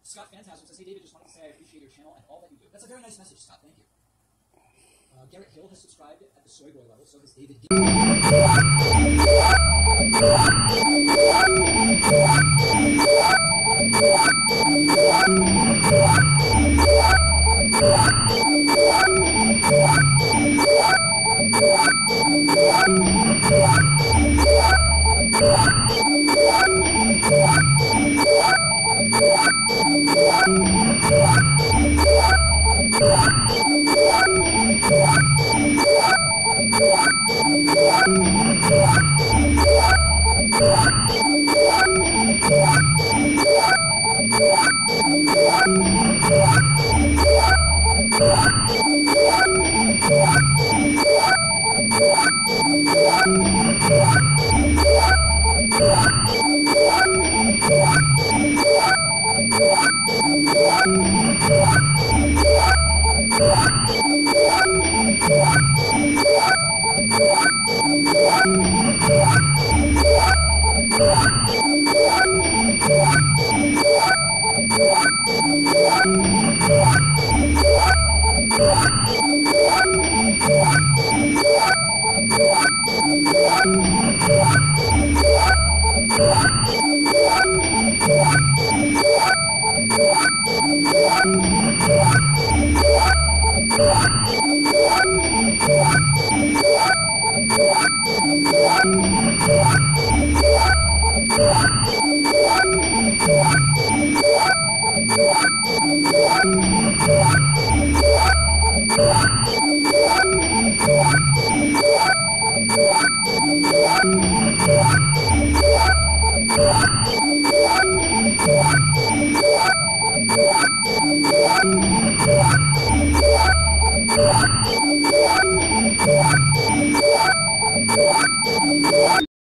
Scott Phantasm says, hey David, just wanted to say I appreciate your channel and all that you do. That's a very nice message, Scott. Thank you. Garrett Hill has subscribed at the Soy Boy level, so has David D.